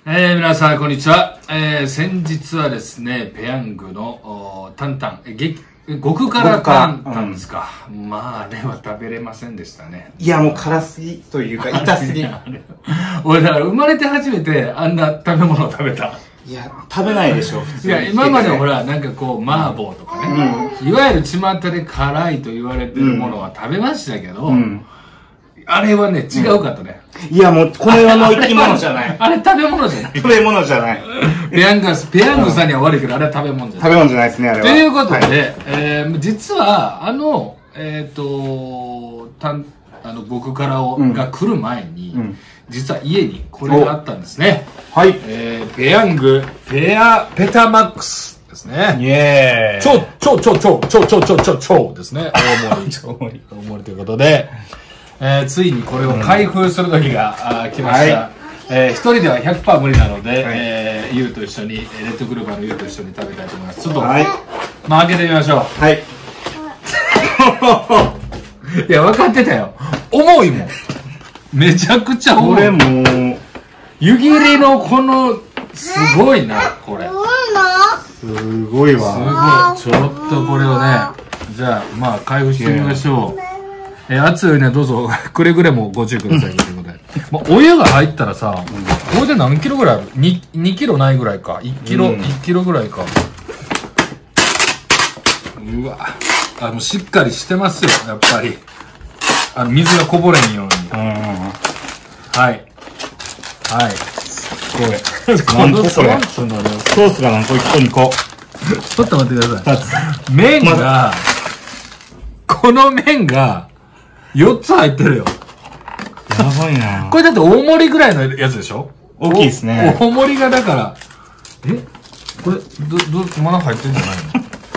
皆さん、こんにちは。先日はですね、ペヤングのタンタン、極辛タンタンですか。まあ、あれは食べれませんでしたね。 いや、もう辛すぎというか、痛すぎ。 俺、だから生まれて初めてあんな食べ物を食べた。 いや、食べないでしょ、普通に。 いや、今までほら、なんかこう、麻婆とかね。いわゆる巷で辛いと言われてるものは食べましたけど、あれはね、違うかったね。 いや、もう、この世の生き物じゃない。 あれ食べ物じゃない。 食べ物じゃない。 ペヤングさんには悪いけど、あれは食べ物じゃない。 食べ物じゃないですね、あれは。 ということで、実は、極辛が来る前に、実は家にこれがあったんですね。 はい。 ペヤング、ペタマックスですね。 イェーイ。 超ですね。大盛りということで、ついにこれを開封する時が来ました。一人では 100% 無理なので、ゆうと一緒に、レッドグルーバーのゆうと一緒に食べたいと思います。ちょっと、まあ開けてみましょう。 はい。 いや、分かってたよ。重いもん。めちゃくちゃ重い。 これもう、 湯切りのこの、すごいな、これ。 すごいわ。 すごい。ちょっとこれをね、じゃあ、まあ、開封してみましょう。熱いね、どうぞ、くれぐれもご注意くださいということで。まあ、お湯が入ったらさ、これで何キロぐらいある ?2 キロないぐらいか。1キロぐらいか。うわ。もうしっかりしてますよ、やっぱり。水がこぼれんように。はい。はい。すごい。 何個これ。ソースが何個 ?1 個2個。 ちょっと待ってください。麺が、この麺が、4つ入ってるよ。 やばいな。 これだって大盛りぐらいのやつでしょ？ 大きいですね。 大盛りがだから、これ、まだ入ってんじゃないの？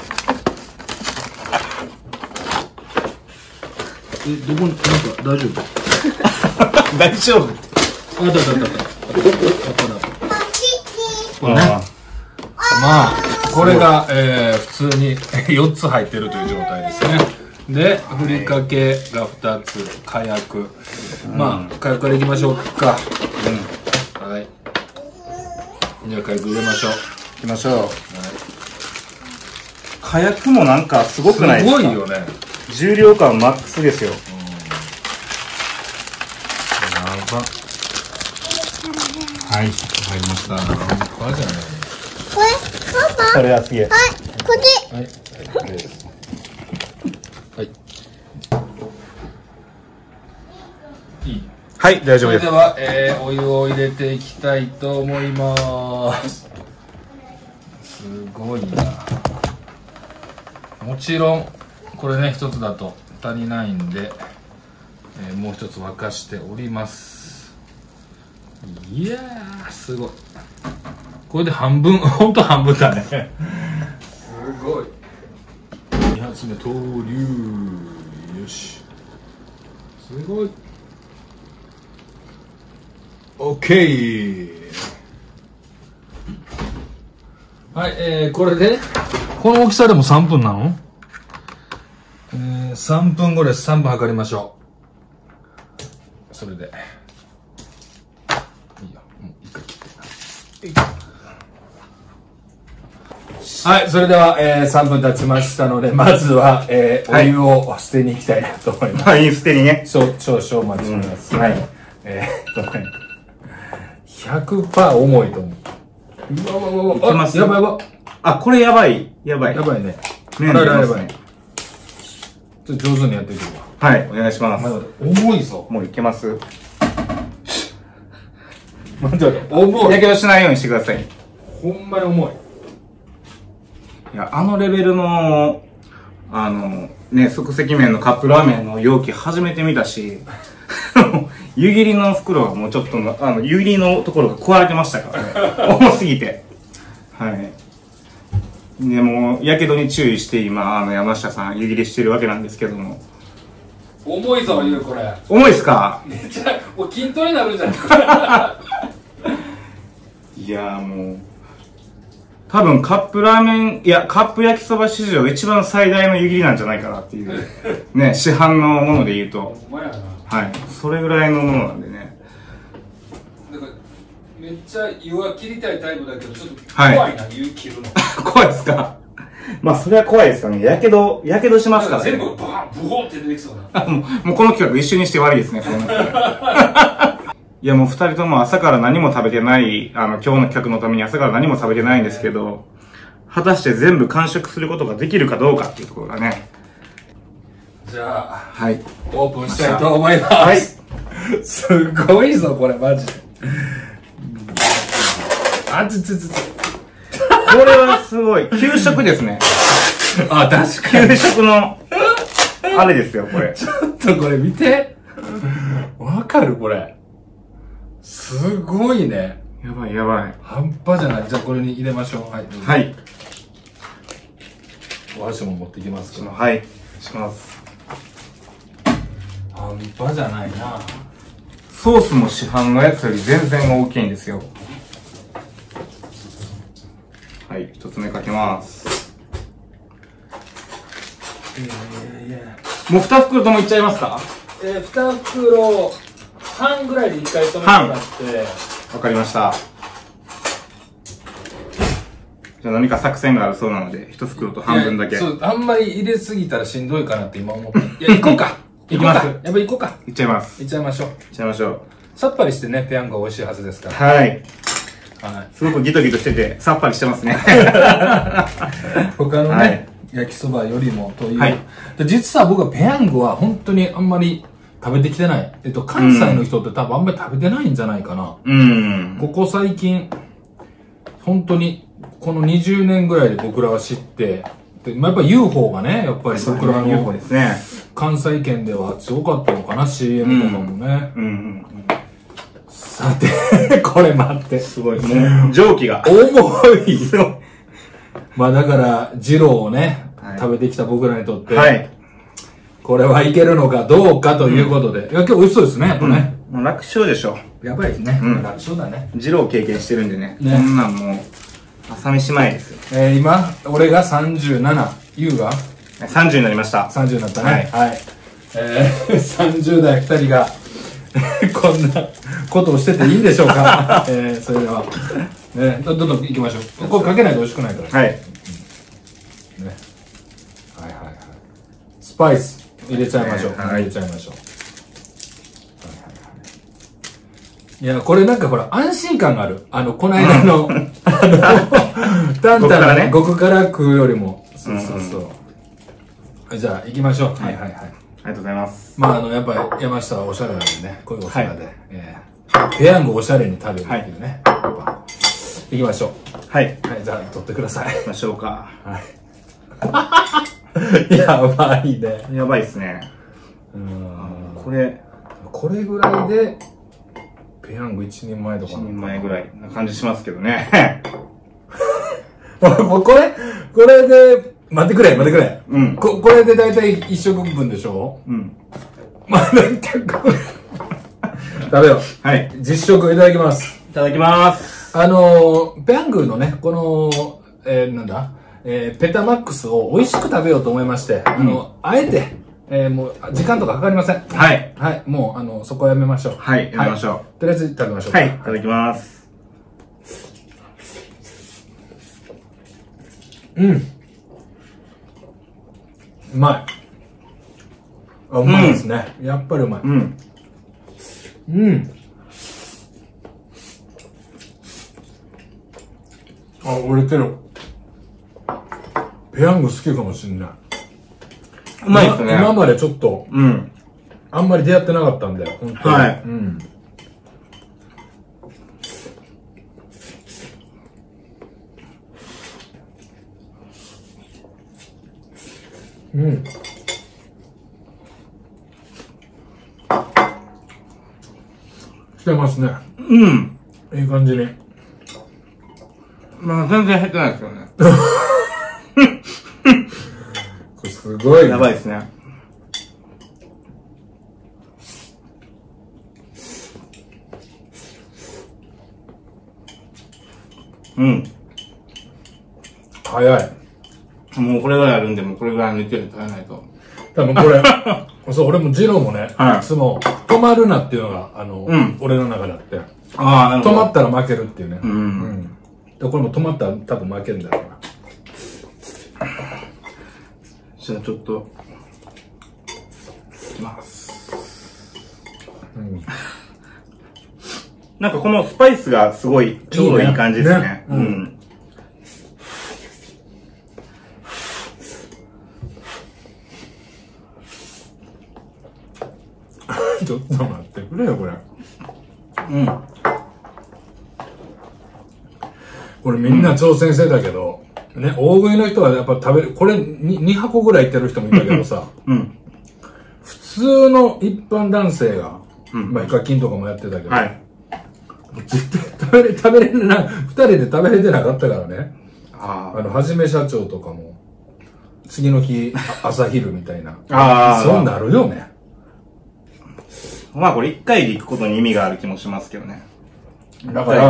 どこに、なんか大丈夫？ 大丈夫。 あった。これね。まあ、これが、普通に4つ入ってるという状態ですね。で、ふりかけが2つ、火薬。まあ、火薬からいきましょうか。はい。じゃあ火薬入れましょう。 行きましょう。火薬もなんかすごくないですか？ すごいよね。 重量感マックスですよ。 やば。 はい、入りました。 これじゃない。 これはすげえ。 はい、こっち。 はい。いい。 はい、大丈夫です。 それでは、お湯を入れていきたいと思います。すごいな。もちろん、これね、一つだと足りないんで、もう一つ沸かしております。いやー、すごい。これで半分、ほんと半分だね。すごい。2発目、投入。よし。すごい。オッケー。はい、これで、この大きさでも3分なの？3分後です。3分測りましょう。それで。いいよ。もう一回切って。はい、それでは、3分経ちましたので、まずは、お湯を捨てに行きたいなと思います。 はい、捨てにね。 少々お待ちします。はい。100% 重いと思う。うわ。 いきます。 やばい。 あ、これやばい。やばい。 やばいね。 ね、 やばい。ちょっと上手にやっていくわ。 はい、お願いします。 重いぞ。 もういけます。 待って、重い。 やけどしないようにしてください。 ほんまに重い。 いや、あのレベルの、ね、即席麺のカップラーメンの容器初めて見たし、湯切りの袋がもうちょっと、湯切りのところが壊れてましたからね。重すぎて。はい。で、もう、やけどに注意して今、山下さん湯切りしてるわけなんですけども。 重いぞ、ゆうこれ。 重いっすか？ めっちゃ、もう筋トレになるんじゃないいやーもう、多分カップラーメン、いや、カップ焼きそば史上一番最大の湯切りなんじゃないかなっていう。ね、市販のもので言うと。 ほんまやな。 はい。それぐらいのものなんでね。 だからめっちちゃ湯は切りたいタイプだけど、ちょっとはい怖いな、湯切るの。 怖いですか？まあ、それは怖いですよね。やけどしますからね。 全部バーン、ブホーって出てきそうな。 もうこの企画一緒にして悪いですね、このいや、もう二人とも朝から何も食べてない、今日の企画のために朝から何も食べてないんですけど、果たして全部完食することができるかどうかっていうところがね。 じゃあ、 はい。 オープンしたいと思います。 はい。 すごいぞ、これ、マジで。あつつつつ。 これはすごい。給食ですね。 あ、確かに。 給食の、あれですよ、これ。 ちょっとこれ見て。わかるこれ。すごいね。 やばいやばい。 半端じゃない。じゃあこれに入れましょう。はい。 はい。 お箸も持ってきますけど。 はい。します。 半端じゃないな。 ソースも市販のやつより全然大きいんですよ。はい、一つ目かけます。もう2袋ともいっちゃいますか 2袋半ぐらいで1回止めてもらって。 わかりました。じゃあ何か作戦があるそうなので、1袋と半分だけ。 そう、あんまり入れすぎたらしんどいかなって今思って。いや、行こうか行きます。 やっぱ行こうか。 いっちゃいます。 行っちゃいましょう。 いっちゃいましょう。 さっぱりしてね、ペヤングは美味しいはずですから。 はい。 はい。 すごくギトギトしてて、さっぱりしてますね。 他のね、 はい、 焼きそばよりもという。 はい、 で実は僕はペヤングは本当にあんまり食べてきてない。関西の人って多分あんまり食べてないんじゃないかな。ここ最近、本当にこの20年ぐらいで僕らは知って、でやっぱ UFO がね、やっぱり僕らの UFO ですね。 関西圏では強かったのかな、CM とかもね。さて、これ待って。 すごい。もう、蒸気が。 重い。まあだから、二郎をね、食べてきた僕らにとって、はい、これはいけるのかどうかということで。いや、今日美味しそうですね、やっぱね。 もう楽勝でしょ。 やばいですね。楽勝だね。 二郎経験してるんでね。こんなんもう、朝飯前ですよ。 今、俺が37、ゆうが 30になりました。 30になったね。はい。30代2人が、こんなことをしてていいんでしょうか。それでは、どんどん行きましょう。これかけないと美味しくないから。 はい。 ね。はいはいはい。スパイス入れちゃいましょう。入れちゃいましょう。いや、これなんかほら、安心感がある。この間の、タンタンね、極辛食うよりも。そうそうそう。じゃあ、行きましょう。はいはいはい。 ありがとうございます。 まあ、やっぱり山下はおしゃれなんでね、こういうお皿で、ペヤングおしゃれに食べるっていうね。やっぱ、行きましょう。はい。はい、じゃあ、取ってください。 行きましょうか。 はい。やばいね。 やばいっすね。これぐらいで、ペヤング一人前とか。 一人前ぐらいな感じしますけどね。 もうこれで、待ってくれ。 うん。 これでだいたい1食分でしょ？うん。まあ、なんか食べよう。はい。実食いただきます。 いただきます。 ペヤングのね、この、なんだペタマックスを美味しく食べようと思いまして、あえて、もう、時間とかかかりません。はい。はい。もう、そこはやめましょう。 はい。やめましょう。とりあえず食べましょう。 はい。いただきます。 うん。うまい。うまいですね。やっぱりうまい。うん。俺けど、ペヤング好きかもしんない。 うまいですね。 今までちょっと、あんまり出会ってなかったんだよ、本当に。はい。してますね。いい感じに。 まあ全然減ってないですよね。 これすごい、 やばいですね。 早い。 もうこれぐらいあるんで、もうこれぐらいの勢いで食べないと。 多分これ、そう、俺もジローもね、いつも止まるなっていうのが、俺の中であって。 ああ、なるほど。 止まったら負けるっていうね。 うん。 でこれも止まったら多分負けるんだろうな。 じゃあちょっと、いきます。なんかこのスパイスがすごいちょうどいい感じですね。 ちょっと待ってくれよ、これ。これみんな挑戦してたけど、ね、大食いの人はやっぱ食べる、これ 2箱ぐらいいってる人もいたけどさ、普通の一般男性が、まあ、ヒカキンとかもやってたけど、絶対食べれない、2人で食べれてなかったからね。はじめ社長とかも、次の日、朝昼みたいな。そうなるよね。 まあこれ1回で行くことに意味がある気もしますけどね。 だから、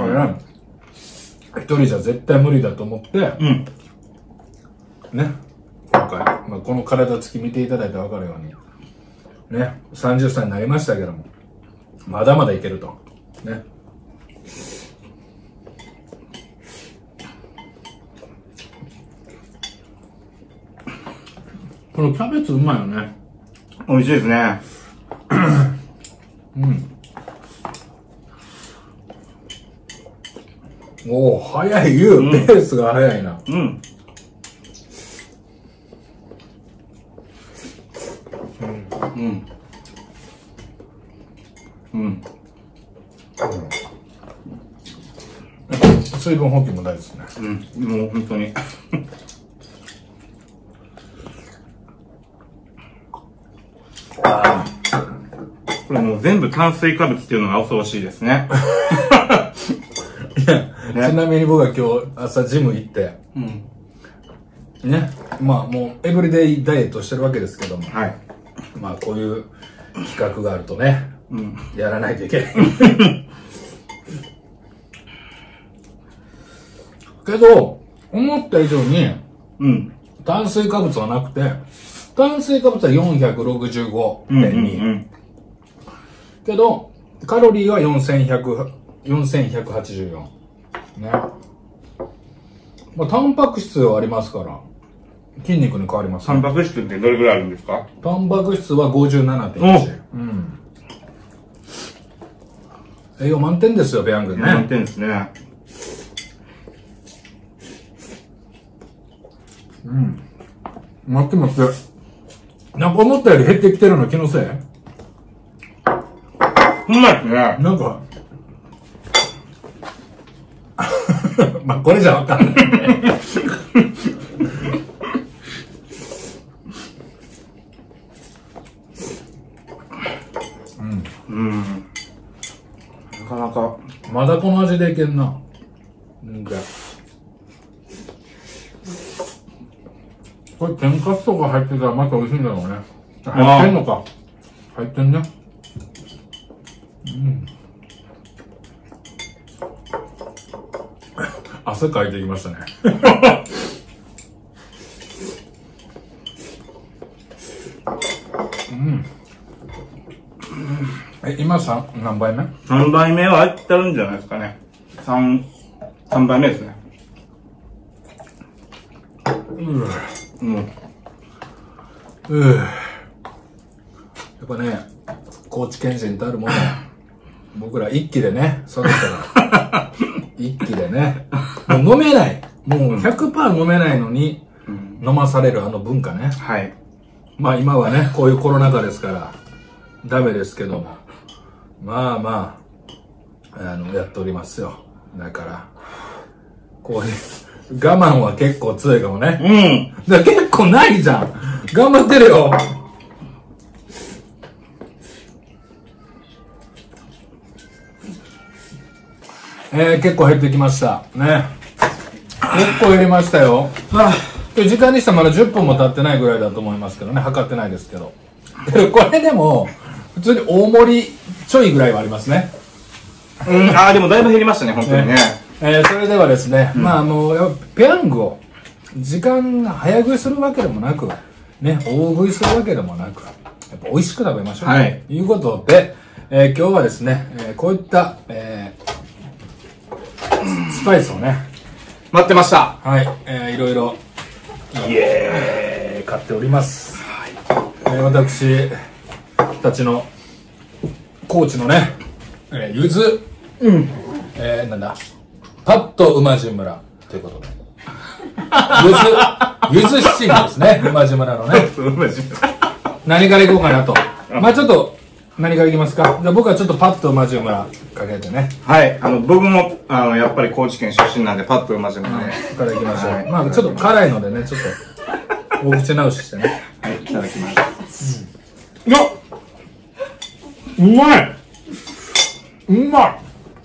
一人じゃ絶対無理だと思って、ね、今回、まあ、この体つき見ていただいて分かるように、ね、30歳になりましたけども、まだまだいけると。ね。このキャベツうまいよね。 美味しいですね。 おお、早いよ、ペースが早いな。水分補給も大事ですね。 もう本当に。これもう全部炭水化物っていうのが恐ろしいですね。 ちなみに僕は今日朝ジム行って、ね、まあもうエブリデイダイエットしてるわけですけども、まあこういう企画があるとね、やらないといけない。けど、思った以上に、炭水化物はなくて、炭水化物は465.2。けど、カロリーは4184。ね。まあ、タンパク質はありますから、筋肉に変わります、 タンパク質ってどれぐらいあるんですか？ タンパク質は 57.1。栄養満点ですよ、ペヤングね。 満点ですね。 待って待って。なんか思ったより減ってきてるの気のせい？ うまいですね。 なんか、まあこれじゃわかんない。 なかなか。 まだこの味でいけんな。なんか。これ天かすとか入ってたらまた美味しいんだろうね。入ってんのか。入ってんね。汗かいてきましたね。今何杯目？ 3 杯目は当たるんじゃないですかね。3杯目ですね。 やっぱね、高知県人たるもの、僕ら一気でね、そろそろ、一気でね、もう飲めない。もう 100% 飲めないのに、飲まされるあの文化ね。まあ今はね、こういうコロナ禍ですから、ダメですけども。まあまあ、やっておりますよ。だから、こういう、我慢は結構強いかもね。だから結構ないじゃん。頑張ってるよ。結構減ってきました。ね。結構減りましたよ。時間にしてはまだ10分も経ってないぐらいだと思いますけどね。測ってないですけど。これでも、普通に大盛りちょいぐらいはありますね。 でもだいぶ減りましたね、本当にね。 それではですね、まあペヤングを時間早食いするわけでもなく、ね、大食いするわけでもなく、やっぱ美味しく食べましょうということで、 今日はですね、こういった、スパイスをね、 待ってました。 はい、いろいろ、買っております。私たちの高知のね、ゆず、なんだ、パッと馬路村ということで。ゆず七味ですね、馬路村のね。何からいこうかなと。まあちょっと、何からいきますか。じゃあ僕はちょっとパッと馬路村かけてね。 はい、僕も、やっぱり高知県出身なんで、パッと馬路村で。 からいきましょう。まあちょっと辛いのでね、ちょっと、お口直ししてね。 はい、いただきます。 いや、うまい。うまい。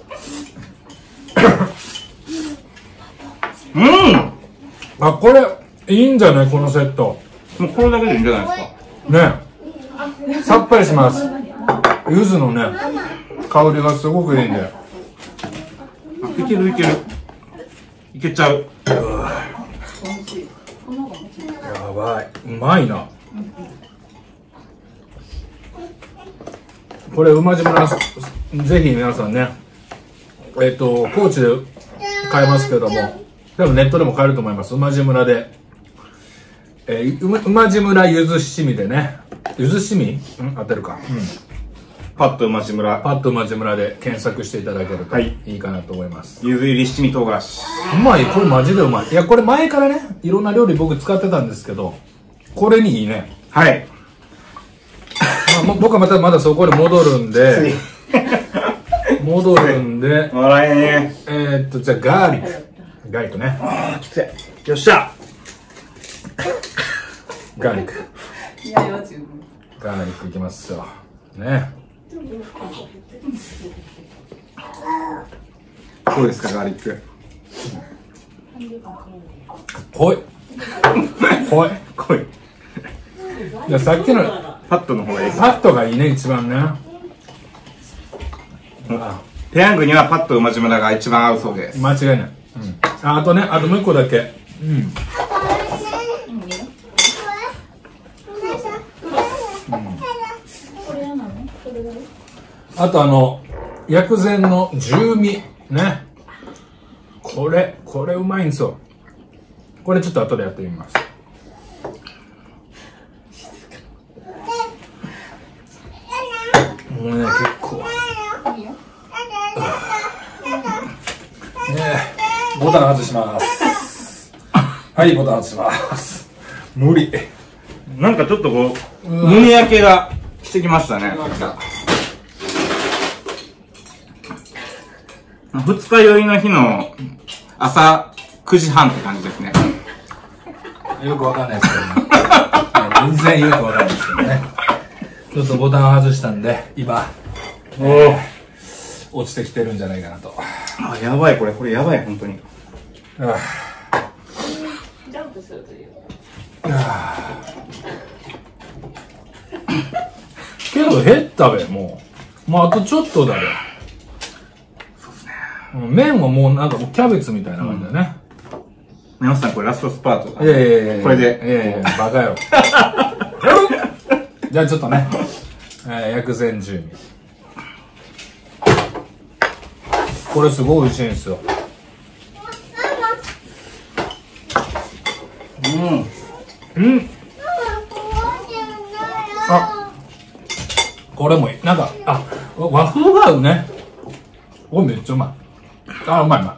あ、これ、いいんじゃないこのセット。 もうこれだけでいいんじゃないですか。 ね。さっぱりします。柚子のね、香りがすごくいいんで。 いけるいける。いけちゃう。 やばい。うまいな。これ、馬路村、ぜひ皆さんね、高知で買えますけども、多分ネットでも買えると思います。馬路村で。馬路村ゆず七味でね。ゆず七味合ってるか。 パッと馬路村。 パッと馬路村で検索していただけるといいかなと思います。 ゆず入り七味唐辛子。 うまい。これマジでうまい。いや、これ前からね、いろんな料理僕使ってたんですけど、これにいいね。 はい。 まあ、僕はまだそこで戻るんで、 笑えねじゃあガーリック。ガーリックね。 ああ、きつい。よっしゃ。 ガーリック。ガーリックいきますよ。ね。 どうですか、ガーリック。 濃い。濃い。 濃い。 いや、さっきのパットの方がいいです。 パットがいいね、一番ね。 ペヤングにはパッと馬路村が一番合うそうです。 間違いない。あとね、あともう一個だけ。あと薬膳の重味ね。これうまいんですよ。これちょっと後でやってみます。もうね、結構。ボタン外します。はい、ボタン外します。無理。 なんかちょっとこう、胸焼けがしてきましたね。二日酔いの日の朝9時半って感じですね。 よくわかんないですけどね。全然よくわかんないですけどね。ちょっとボタン外したんで、今、落ちてきてるんじゃないかなと。 あ、やばい、これやばい、本当に。 ジャンプするという。 けど減ったべ、もうあとちょっとだべ。 そうですね。 麺はもうなんかキャベツみたいな感じだね。 宮本さん、これラストスパートだ。 いやこれで。 バカ野郎。じゃあちょっとね、薬膳重味。これすごい美味しいんですよ。あ、これもいい。なんか、和風が合うね。これめっちゃうまい。うまい。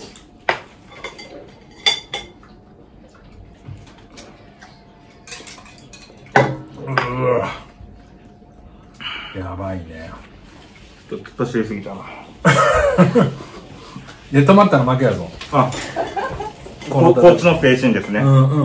やばいね。 ちょっと知りすぎたな。 で、止まったら負けやぞ。 こっちのペーシンですね。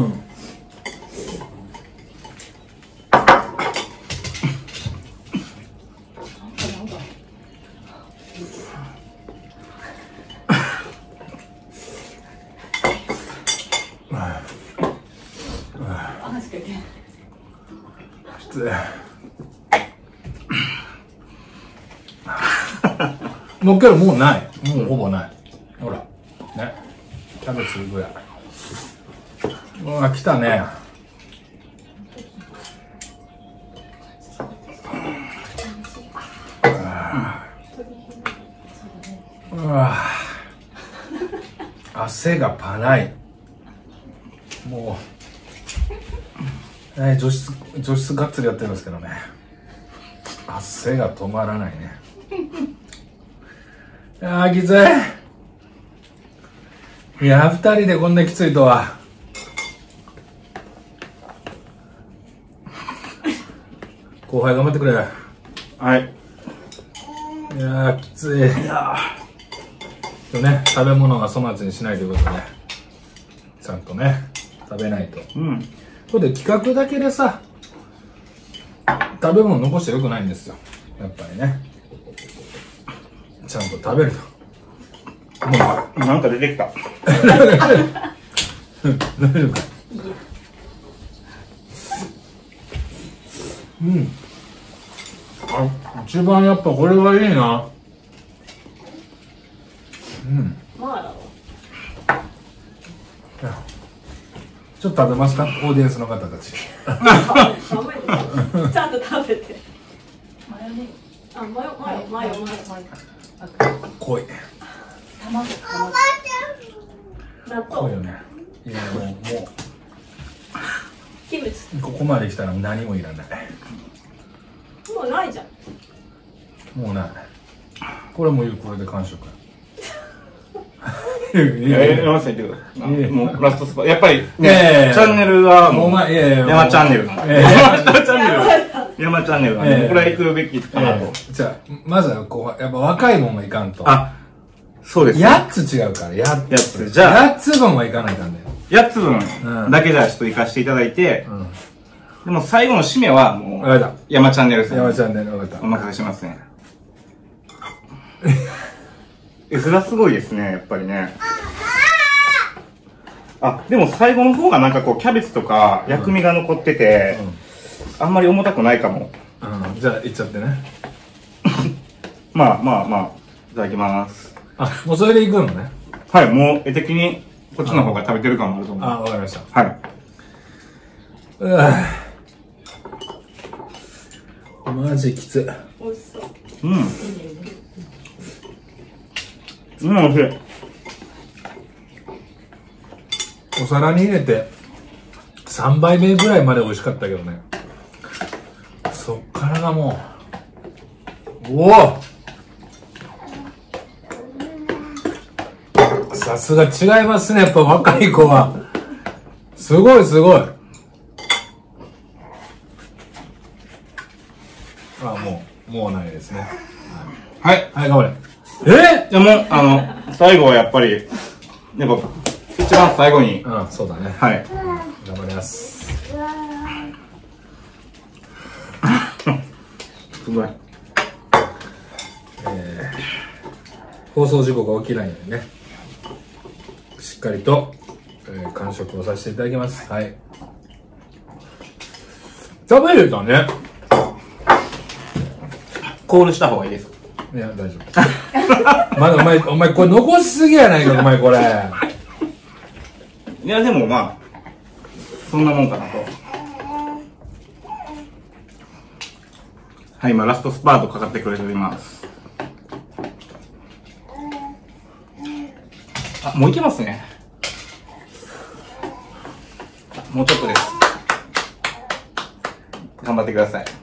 もうけどもうない。もうほぼない。ほら。ね。キャベツぐらい。うわ、来たね。 わ汗がパライ。もう、除湿がっつりやってるんですけどね、汗が止まらないね。あーきつい。いや、2人でこんなきついとは。後輩頑張ってくれ。 はい。 いやーきつい。ね、食べ物が粗末にしないということで、ちゃんとね食べないと。 うん。 これで企画だけでさ、食べ物残してよくないんですよ、やっぱりね。ちゃんと食べると。 なんか出てきた。 大丈夫か。うん。あ、一番やっぱこれはいいな。うん。 まあだろ。 ちょっと食べますか、オーディエンスの方たち。 寒いです。ちゃんと食べて。マヨネーズ。あ、マヨ。 濃い。 卵。納豆。 濃いよね。いや、もうキムチ。 ここまで来たら何もいらない。 もうないじゃん。 もうない。これもこれで完食。 山下言ってください。もうラストスパやっぱりいやいやね、チャンネルはもういやいや山チャンネル。山チャンネルはね、これは行くべきかなと。 じゃあまずはこうやっぱ若いもんがいかんと。 あ、そうです。 8つ違うから、8つ。 じゃあ 8つ分はいかないかんだよ。 8つ分だけじゃあちょっと行かせていただいて、でも最後の締めはもう山チャンネルさん。 山チャンネル分かった。 お任せしますね。絵面すごいですね、やっぱりね。あ、でも最後の方がなんかこうキャベツとか薬味が残ってて、あんまり重たくないかも。 じゃあいっちゃってね。 まあ、いただきます。 あ、もうそれでいくのね。 はい、もう絵的にこっちの方が食べてる感もあると思う。 あ、わかりました。 はい。 マジきつ。 美味しそう。 うん、美味しい。 お皿に入れて3杯目ぐらいまで美味しかったけどね、そっからがもう、おお、さすが違いますね、やっぱ若い子は。すごいすごい。あ、もうないですね。 はい。 はい、頑張れ。 でも、最後はやっぱり、やっぱ、一番最後に。 うん、そうだね。 はい。 頑張ります。 すごい。 放送事故が起きないようにね、しっかりと、完食をさせていただきます。はい。食べれたね。 コールした方がいいです。 いや、大丈夫。まだお前これ残しすぎやないか、お前これ。 いや、でもまあ、そんなもんかなと。はい、今ラストスパートかかってくれております。あ、もういけますね。もうちょっとです。頑張ってください。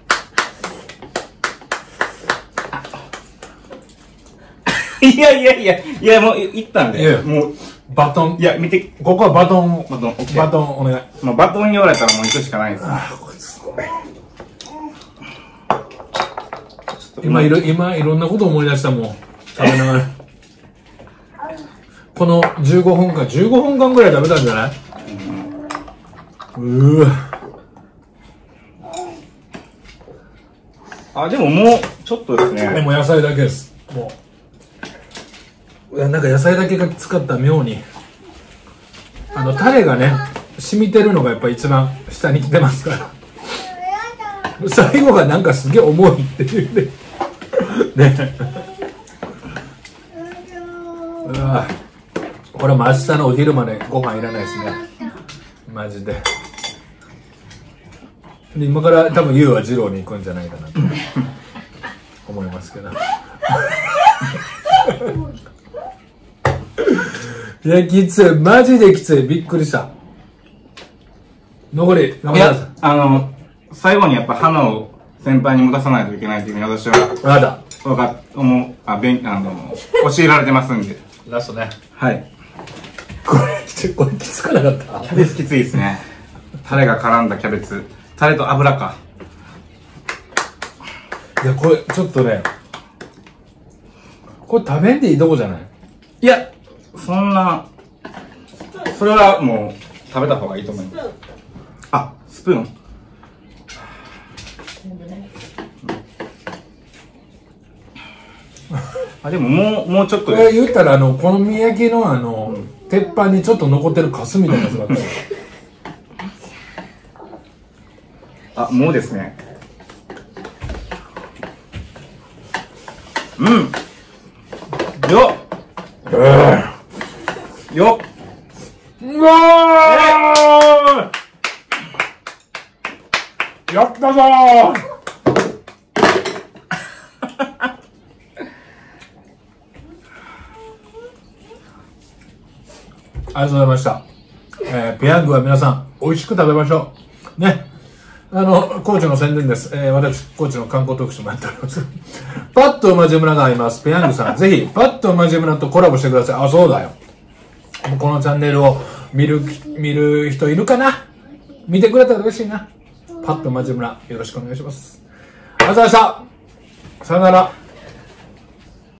いや、もういったんで。 いやもう、 バトン。 いや、見て、 ここはバトンを。 バトン、 バトンお願い。 もうバトン言われたらもう行くしかないです。 こいつすごい。今いろんなこと思い出したもん。食べながら。この15分間ぐらい食べたんじゃない？ あ、でももう、ちょっとですね。 でも野菜だけです。もう。なんか野菜だけが使った妙に。タレがね、染みてるのがやっぱ一番下に来てますから。最後がなんかすげえ重いっていうね。ね。これも明日のお昼までご飯いらないですね。マジで。で今から多分優は二郎に行くんじゃないかなと思いますけど。 いや、きつい。マジできつい。びっくりした。残り、 いや、最後にやっぱ花を先輩に持たさないといけないというふうに私は、 まだ。 教えられてますんで。 ラストね。 はい。 これきつかなかった。 キャベツきついですね。タレが絡んだキャベツ。タレと油か。 いや、これ、ちょっとね、これ食べんでいいとこじゃない？ いや、そんな、それはもう食べた方がいいと思います。あ、スプーン。あ、でももうちょっとこれ言ったら、お好み焼きの鉄板にちょっと残ってるカスみたいなやつがあったよ。 あ、もうですね。うん。よっ。よっ。 うわー、やったぞー。ありがとうございました。ペヤングは皆さん、美味しく食べましょう。ね。高知の宣伝です。私、高知の観光特集もやっております。パッと馬路村があります。ペヤングさん、ぜひ、パッと馬路村とコラボしてください。あ、そうだよ。このチャンネルを見る人いるかな？見てくれたら嬉しいな。パッと馬路村、よろしくお願いします。ありがとうございました。さよなら。